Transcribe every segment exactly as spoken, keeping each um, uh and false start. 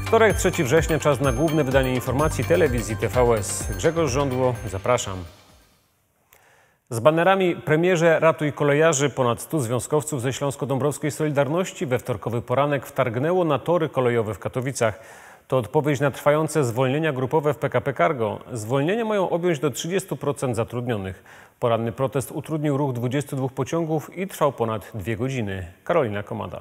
Wtorek, trzeciego września, czas na główne wydanie informacji telewizji T V S. Grzegorz Żądło, zapraszam. Z banerami „Premierze ratuj kolejarzy” ponad stu związkowców ze Śląsko-Dąbrowskiej Solidarności we wtorkowy poranek wtargnęło na tory kolejowe w Katowicach. To odpowiedź na trwające zwolnienia grupowe w P K P Cargo. Zwolnienia mają objąć do trzydziestu procent zatrudnionych. Poranny protest utrudnił ruch dwudziestu dwóch pociągów i trwał ponad dwie godziny. Karolina Komada.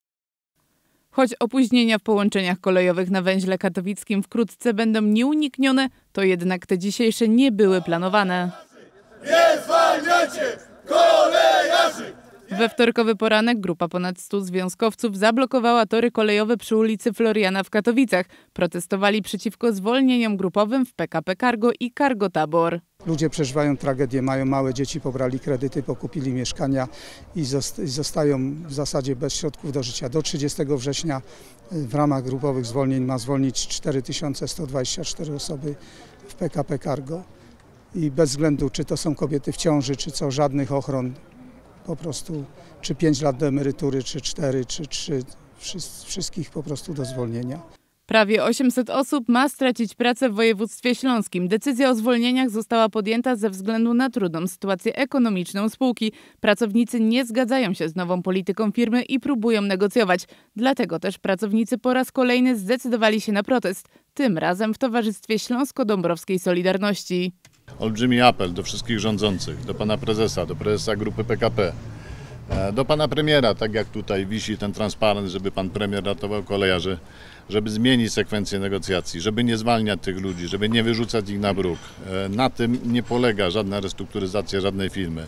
Choć opóźnienia w połączeniach kolejowych na węźle katowickim wkrótce będą nieuniknione, to jednak te dzisiejsze nie były planowane. Nie zwalniacie kolejarzy! We wtorkowy poranek grupa ponad stu związkowców zablokowała tory kolejowe przy ulicy Floriana w Katowicach. Protestowali przeciwko zwolnieniom grupowym w P K P Cargo i Cargo Tabor. Ludzie przeżywają tragedię, mają małe dzieci, pobrali kredyty, pokupili mieszkania i zostają w zasadzie bez środków do życia. Do trzydziestego września w ramach grupowych zwolnień ma zwolnić cztery tysiące sto dwadzieścia cztery osoby w P K P Cargo. I bez względu, czy to są kobiety w ciąży, czy co, żadnych ochron, po prostu, czy pięć lat do emerytury, czy cztery, czy trzy, wszystkich po prostu do zwolnienia. Prawie osiemset osób ma stracić pracę w województwie śląskim. Decyzja o zwolnieniach została podjęta ze względu na trudną sytuację ekonomiczną spółki. Pracownicy nie zgadzają się z nową polityką firmy i próbują negocjować. Dlatego też pracownicy po raz kolejny zdecydowali się na protest. Tym razem w towarzystwie Śląsko-Dąbrowskiej Solidarności. Olbrzymi apel do wszystkich rządzących, do pana prezesa, do prezesa grupy P K P, do pana premiera, tak jak tutaj wisi ten transparent, żeby pan premier ratował kolejarzy, żeby zmienić sekwencję negocjacji, żeby nie zwalniać tych ludzi, żeby nie wyrzucać ich na bruk. Na tym nie polega żadna restrukturyzacja żadnej firmy.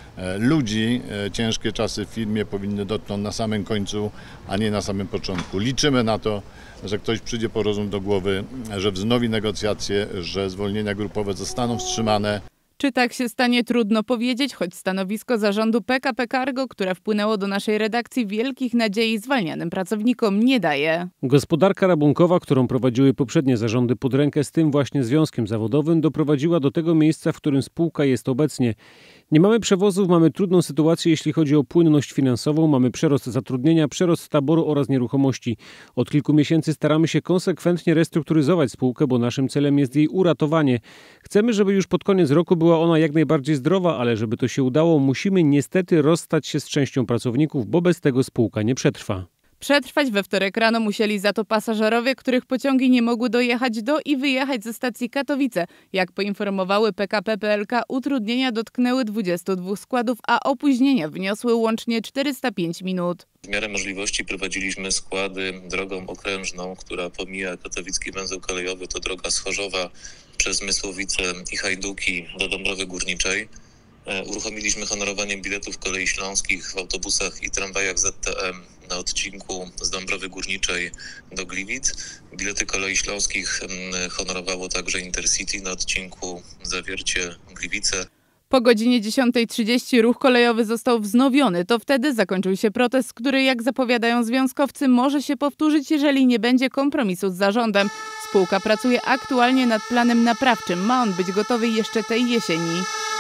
Ludzi ciężkie czasy w firmie powinny dotknąć na samym końcu, a nie na samym początku. Liczymy na to, że ktoś przyjdzie po rozum do głowy, że wznowi negocjacje, że zwolnienia grupowe zostaną wstrzymane. Czy tak się stanie, trudno powiedzieć, choć stanowisko zarządu P K P Cargo, które wpłynęło do naszej redakcji, wielkich nadziei zwalnianym pracownikom nie daje. Gospodarka rabunkowa, którą prowadziły poprzednie zarządy pod rękę z tym właśnie związkiem zawodowym, doprowadziła do tego miejsca, w którym spółka jest obecnie. Nie mamy przewozów, mamy trudną sytuację, jeśli chodzi o płynność finansową, mamy przerost zatrudnienia, przerost taboru oraz nieruchomości. Od kilku miesięcy staramy się konsekwentnie restrukturyzować spółkę, bo naszym celem jest jej uratowanie. Chcemy, żeby już pod koniec roku była ona jak najbardziej zdrowa, ale żeby to się udało, musimy niestety rozstać się z częścią pracowników, bo bez tego spółka nie przetrwa. Przetrwać we wtorek rano musieli za to pasażerowie, których pociągi nie mogły dojechać do i wyjechać ze stacji Katowice. Jak poinformowały P K P P L K, utrudnienia dotknęły dwudziestu dwóch składów, a opóźnienia wyniosły łącznie czterysta pięć minut. W miarę możliwości prowadziliśmy składy drogą okrężną, która pomija katowicki węzeł kolejowy, to droga z Chorzowa przez Mysłowice i Hajduki do Dąbrowy Górniczej. Uruchomiliśmy honorowanie biletów kolei śląskich w autobusach i tramwajach Z T M na odcinku z Dąbrowy Górniczej do Gliwic. Bilety kolei śląskich honorowało także Intercity na odcinku Zawiercie-Gliwice. Po godzinie dziesiątej trzydzieści ruch kolejowy został wznowiony. To wtedy zakończył się protest, który, jak zapowiadają związkowcy, może się powtórzyć, jeżeli nie będzie kompromisu z zarządem. Spółka pracuje aktualnie nad planem naprawczym. Ma on być gotowy jeszcze tej jesieni.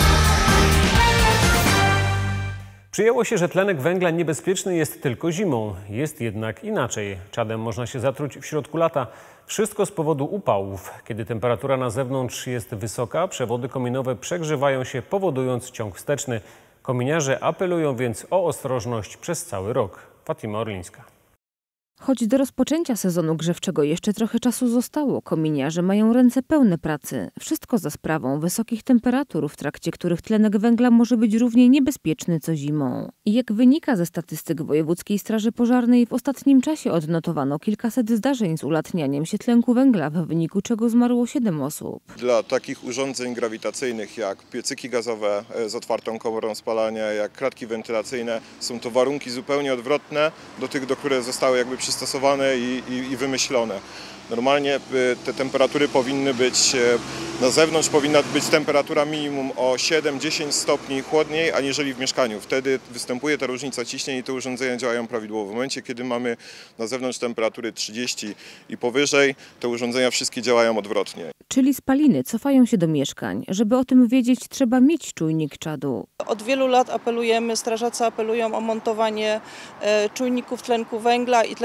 Przyjęło się, że tlenek węgla niebezpieczny jest tylko zimą. Jest jednak inaczej. Czadem można się zatruć w środku lata. Wszystko z powodu upałów. Kiedy temperatura na zewnątrz jest wysoka, przewody kominowe przegrzewają się, powodując ciąg wsteczny. Kominiarze apelują więc o ostrożność przez cały rok. Fatima Orlińska. Choć do rozpoczęcia sezonu grzewczego jeszcze trochę czasu zostało, kominiarze mają ręce pełne pracy. Wszystko za sprawą wysokich temperatur, w trakcie których tlenek węgla może być równie niebezpieczny co zimą. I jak wynika ze statystyk Wojewódzkiej Straży Pożarnej, w ostatnim czasie odnotowano kilkaset zdarzeń z ulatnianiem się tlenku węgla, w wyniku czego zmarło siedem osób. Dla takich urządzeń grawitacyjnych jak piecyki gazowe z otwartą komorą spalania, jak klatki wentylacyjne, są to warunki zupełnie odwrotne do tych, do które zostały jakby przystosowane i, i, i wymyślone. Normalnie te temperatury powinny być, na zewnątrz powinna być temperatura minimum o siedem do dziesięciu stopni chłodniej, aniżeli w mieszkaniu. Wtedy występuje ta różnica ciśnień i te urządzenia działają prawidłowo. W momencie, kiedy mamy na zewnątrz temperatury trzydzieści i powyżej, te urządzenia wszystkie działają odwrotnie. Czyli spaliny cofają się do mieszkań. Żeby o tym wiedzieć, trzeba mieć czujnik czadu. Od wielu lat apelujemy, strażacy apelują o montowanie czujników tlenku węgla i tlenku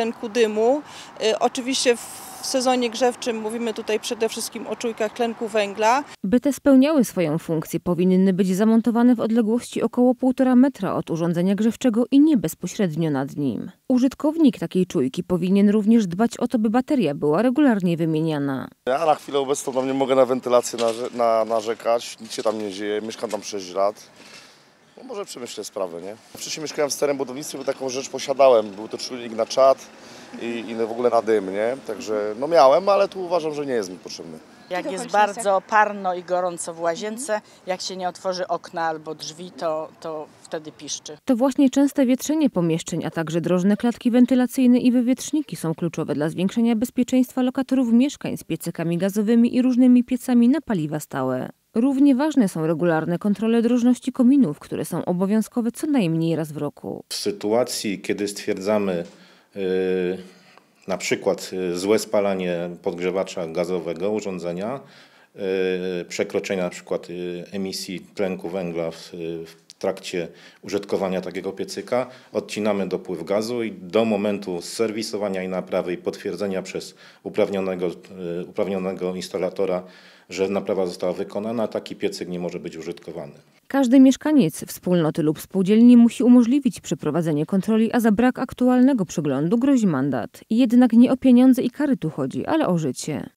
tlenku dymu. Oczywiście w sezonie grzewczym mówimy tutaj przede wszystkim o czujkach tlenku węgla. By te spełniały swoją funkcję, powinny być zamontowane w odległości około półtora metra od urządzenia grzewczego i nie bezpośrednio nad nim. Użytkownik takiej czujki powinien również dbać o to, by bateria była regularnie wymieniana. Ja na chwilę obecną tam nie mogę na wentylację na, narzekać, nic się tam nie dzieje, mieszkam tam sześć lat. No może przemyślę sprawę, nie? Wcześniej mieszkałem w starym budownictwie, bo taką rzecz posiadałem, był to czujnik na czad i, i w ogóle na dym, nie? Także no miałem, ale tu uważam, że nie jest mi potrzebny. Jak jest bardzo parno i gorąco w łazience, jak się nie otworzy okna albo drzwi, to, to wtedy piszczy. To właśnie częste wietrzenie pomieszczeń, a także drożne klatki wentylacyjne i wywietrzniki są kluczowe dla zwiększenia bezpieczeństwa lokatorów mieszkań z piecykami gazowymi i różnymi piecami na paliwa stałe. Równie ważne są regularne kontrole drożności kominów, które są obowiązkowe co najmniej raz w roku. W sytuacji, kiedy stwierdzamy yy, na przykład złe spalanie podgrzewacza gazowego urządzenia, yy, przekroczenie na przykład yy, emisji tlenku węgla w, yy, w trakcie użytkowania takiego piecyka, odcinamy dopływ gazu i do momentu serwisowania i naprawy i potwierdzenia przez uprawnionego, yy, uprawnionego instalatora, że naprawa została wykonana, taki piecyk nie może być użytkowany. Każdy mieszkaniec wspólnoty lub spółdzielni musi umożliwić przeprowadzenie kontroli, a za brak aktualnego przeglądu grozi mandat. Jednak nie o pieniądze i kary tu chodzi, ale o życie.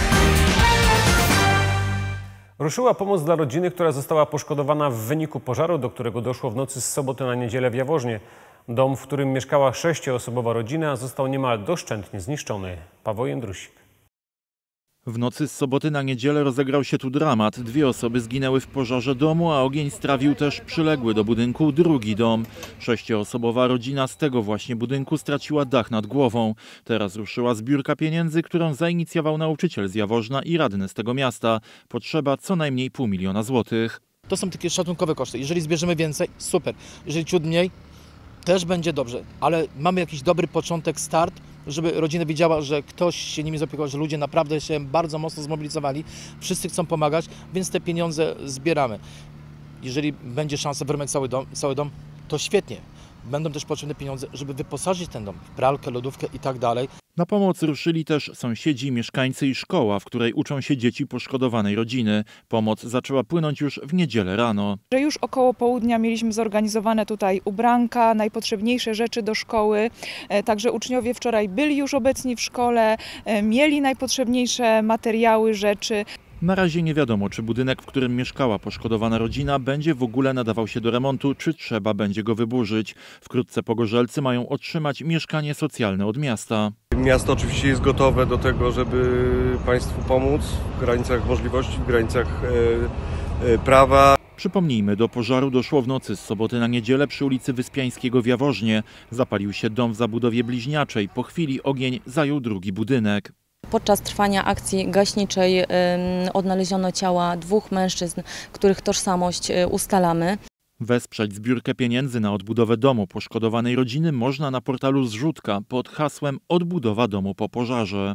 Ruszyła pomoc dla rodziny, która została poszkodowana w wyniku pożaru, do którego doszło w nocy z soboty na niedzielę w Jaworznie. Dom, w którym mieszkała sześcioosobowa rodzina, został niemal doszczętnie zniszczony. Paweł Jędrusik. W nocy z soboty na niedzielę rozegrał się tu dramat. Dwie osoby zginęły w pożarze domu, a ogień strawił też przyległy do budynku drugi dom. Sześcioosobowa rodzina z tego właśnie budynku straciła dach nad głową. Teraz ruszyła zbiórka pieniędzy, którą zainicjował nauczyciel z Jaworzna i radny z tego miasta. Potrzeba co najmniej pół miliona złotych. To są takie szacunkowe koszty. Jeżeli zbierzemy więcej, super. Jeżeli ciut mniej, też będzie dobrze. Ale mamy jakiś dobry początek, start, żeby rodzina wiedziała, że ktoś się nimi zaopiekował, że ludzie naprawdę się bardzo mocno zmobilizowali, wszyscy chcą pomagać, więc te pieniądze zbieramy. Jeżeli będzie szansa wyrwać cały dom, cały dom, to świetnie. Będą też potrzebne pieniądze, żeby wyposażyć ten dom w pralkę, lodówkę i tak dalej. Na pomoc ruszyli też sąsiedzi, mieszkańcy i szkoła, w której uczą się dzieci poszkodowanej rodziny. Pomoc zaczęła płynąć już w niedzielę rano. Już około południa mieliśmy zorganizowane tutaj ubranka, najpotrzebniejsze rzeczy do szkoły. Także uczniowie wczoraj byli już obecni w szkole, mieli najpotrzebniejsze materiały, rzeczy. Na razie nie wiadomo, czy budynek, w którym mieszkała poszkodowana rodzina, będzie w ogóle nadawał się do remontu, czy trzeba będzie go wyburzyć. Wkrótce pogorzelcy mają otrzymać mieszkanie socjalne od miasta. Miasto oczywiście jest gotowe do tego, żeby państwu pomóc w granicach możliwości, w granicach e, e, prawa. Przypomnijmy, do pożaru doszło w nocy z soboty na niedzielę przy ulicy Wyspiańskiego w Jaworznie. Zapalił się dom w zabudowie bliźniaczej. Po chwili ogień zajął drugi budynek. Podczas trwania akcji gaśniczej odnaleziono ciała dwóch mężczyzn, których tożsamość ustalamy. Wesprzeć zbiórkę pieniędzy na odbudowę domu poszkodowanej rodziny można na portalu Zrzutka pod hasłem Odbudowa domu po pożarze.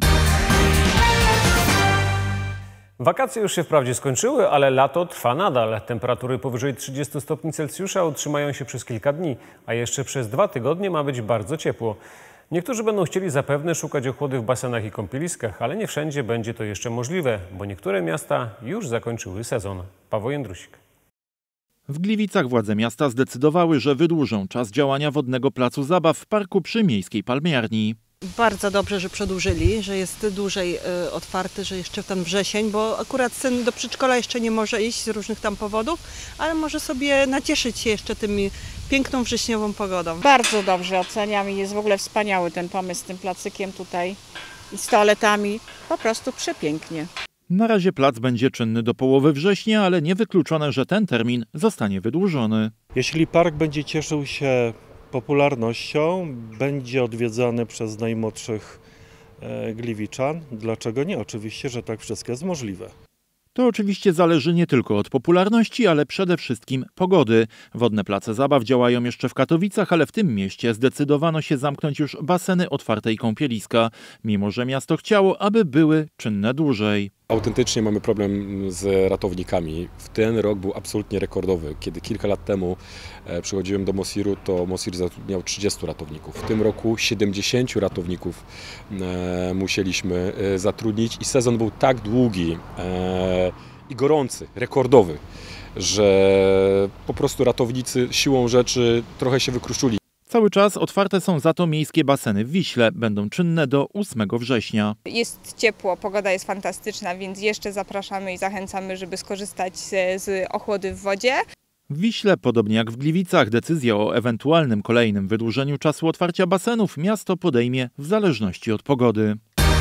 Wakacje już się wprawdzie skończyły, ale lato trwa nadal. Temperatury powyżej trzydziestu stopni Celsjusza utrzymają się przez kilka dni, a jeszcze przez dwa tygodnie ma być bardzo ciepło. Niektórzy będą chcieli zapewne szukać ochłody w basenach i kąpieliskach, ale nie wszędzie będzie to jeszcze możliwe, bo niektóre miasta już zakończyły sezon. Paweł Jędrusik. W Gliwicach władze miasta zdecydowały, że wydłużą czas działania wodnego placu zabaw w parku przy Miejskiej Palmiarni. Bardzo dobrze, że przedłużyli, że jest dłużej y, otwarty, że jeszcze w ten wrzesień, bo akurat syn do przedszkola jeszcze nie może iść z różnych tam powodów, ale może sobie nacieszyć się jeszcze tymi piękną wrześniową pogodą. Bardzo dobrze oceniam i jest w ogóle wspaniały ten pomysł z tym placykiem tutaj i z toaletami. Po prostu przepięknie. Na razie plac będzie czynny do połowy września, ale niewykluczone, że ten termin zostanie wydłużony. Jeśli park będzie cieszył się popularnością, będzie odwiedzany przez najmłodszych e, Gliwiczan. Dlaczego nie? Oczywiście, że tak wszystko jest możliwe. To oczywiście zależy nie tylko od popularności, ale przede wszystkim pogody. Wodne place zabaw działają jeszcze w Katowicach, ale w tym mieście zdecydowano się zamknąć już baseny otwarte i kąpieliska, mimo że miasto chciało, aby były czynne dłużej. Autentycznie mamy problem z ratownikami. W ten rok był absolutnie rekordowy. Kiedy kilka lat temu przychodziłem do Mosiru, to Mosir zatrudniał trzydziestu ratowników. W tym roku siedemdziesięciu ratowników musieliśmy zatrudnić i sezon był tak długi i gorący, rekordowy, że po prostu ratownicy siłą rzeczy trochę się wykruszyli. Cały czas otwarte są za to miejskie baseny w Wiśle. Będą czynne do ósmego września. Jest ciepło, pogoda jest fantastyczna, więc jeszcze zapraszamy i zachęcamy, żeby skorzystać z, z ochłody w wodzie. W Wiśle, podobnie jak w Gliwicach, decyzję o ewentualnym kolejnym wydłużeniu czasu otwarcia basenów miasto podejmie w zależności od pogody.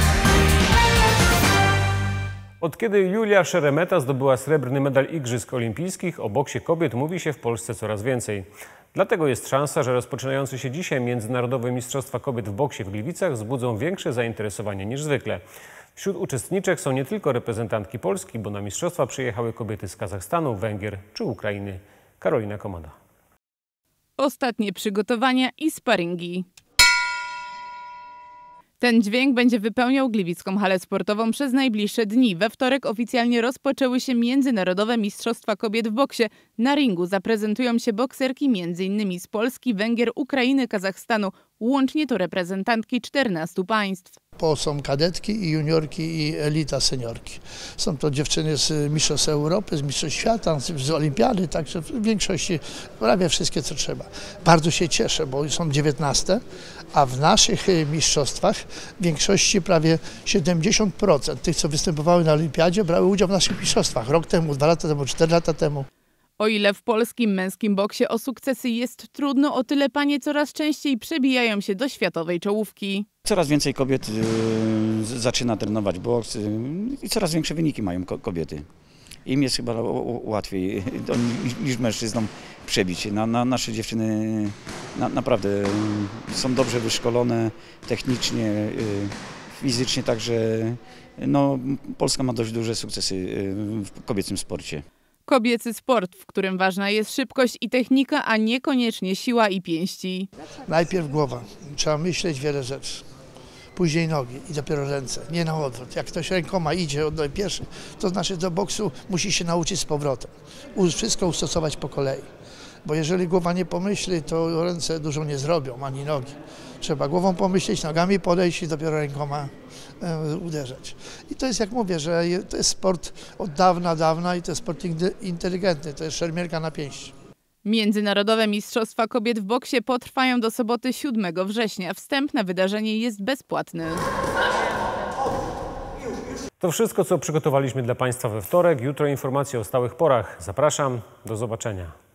Od kiedy Julia Szeremeta zdobyła srebrny medal Igrzysk Olimpijskich, o boksie kobiet mówi się w Polsce coraz więcej. Dlatego jest szansa, że rozpoczynające się dzisiaj Międzynarodowe Mistrzostwa Kobiet w boksie w Gliwicach wzbudzą większe zainteresowanie niż zwykle. Wśród uczestniczek są nie tylko reprezentantki Polski, bo na mistrzostwa przyjechały kobiety z Kazachstanu, Węgier czy Ukrainy. Karolina Komada. Ostatnie przygotowania i sparingi. Ten dźwięk będzie wypełniał gliwicką halę sportową przez najbliższe dni. We wtorek oficjalnie rozpoczęły się Międzynarodowe Mistrzostwa Kobiet w boksie. Na ringu zaprezentują się bokserki między innymi z Polski, Węgier, Ukrainy, Kazachstanu. Łącznie to reprezentantki czternastu państw. Po są kadetki i juniorki i elita seniorki. Są to dziewczyny z Mistrzostw Europy, z Mistrzostw Świata, z Olimpiady, także w większości prawie wszystkie co trzeba. Bardzo się cieszę, bo są dziewiętnaste, a w naszych mistrzostwach w większości prawie siedemdziesiąt procent tych, co występowały na Olimpiadzie, brały udział w naszych mistrzostwach. Rok temu, dwa lata temu, cztery lata temu. O ile w polskim męskim boksie o sukcesy jest trudno, o tyle panie coraz częściej przebijają się do światowej czołówki. Coraz więcej kobiet y, zaczyna trenować boks y, i coraz większe wyniki mają ko kobiety. Im jest chyba łatwiej niż mężczyznom przebić się. Na, na, nasze dziewczyny na, naprawdę są dobrze wyszkolone technicznie, y, fizycznie, także no, Polska ma dość duże sukcesy w kobiecym sporcie. Kobiecy sport, w którym ważna jest szybkość i technika, a niekoniecznie siła i pięści. Najpierw głowa. Trzeba myśleć wiele rzeczy. Później nogi i dopiero ręce. Nie na odwrót. Jak ktoś rękoma idzie od pierwszy, to znaczy do boksu musi się nauczyć z powrotem. Wszystko ustosować po kolei. Bo jeżeli głowa nie pomyśli, to ręce dużo nie zrobią, ani nogi. Trzeba głową pomyśleć, nogami podejść i dopiero rękoma e, uderzać. I to jest, jak mówię, że to jest sport od dawna, dawna i to jest sport inteligentny, to jest szermierka na pięści. Międzynarodowe Mistrzostwa Kobiet w boksie potrwają do soboty siódmego września. Wstęp na wydarzenie jest bezpłatny. To wszystko, co przygotowaliśmy dla Państwa we wtorek. Jutro informacje o stałych porach. Zapraszam, do zobaczenia.